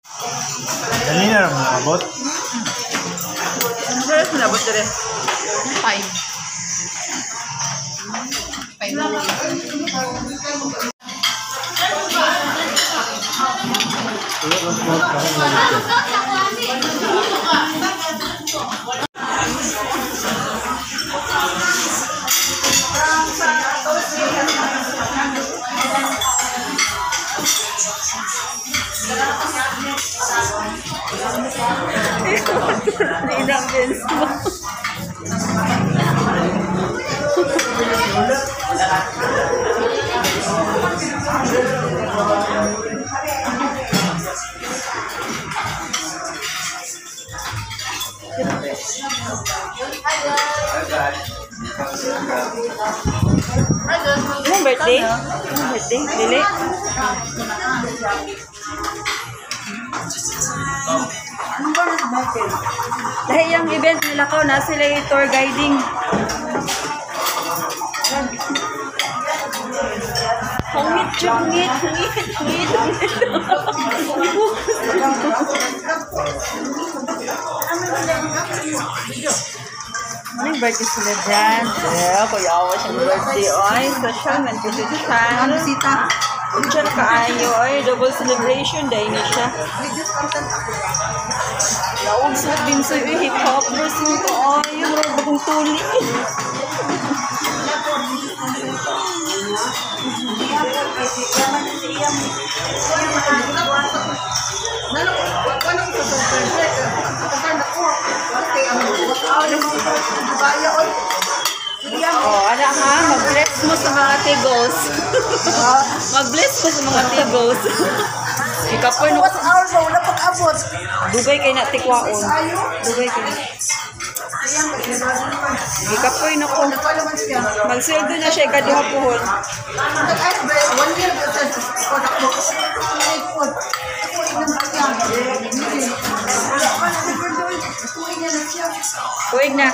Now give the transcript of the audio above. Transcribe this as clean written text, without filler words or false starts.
Dali na lang abot. Ano ba yung nabot dire? 5. 5 lang. Inang Vince mo. Anong birthday? Anong birthday? Lili? Dahil yung event nila ko na sila yung tour guiding. Hungit, hungit, hungit, hungit, hungit. Anong birthday sila dyan? Kuya ako siyang birthday. Ay, social, mantututusan. Ano sita? Diyan kaayo. Ay, double celebration. Dahil nga siya. Lawag sa binsoy. Hip-hop. Verse mo ko. Ay, yung mga bagong tuli. Oh, anak ha, mag-bless mo sa mga tigos. Mag-bless mo sa mga tigos. Ikapoy no. What hour ba? Wala pag-abot. Dugay kay na tikwaon. Dugay kay na. Ikapoy na ko. Mag-sweldo na siya ikaduha puhon. 1 year ba ito? Kuig na.